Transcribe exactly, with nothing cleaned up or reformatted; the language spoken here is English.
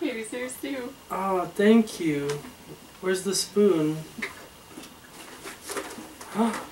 Here's your stew. Oh, thank you. Where's the spoon? Huh?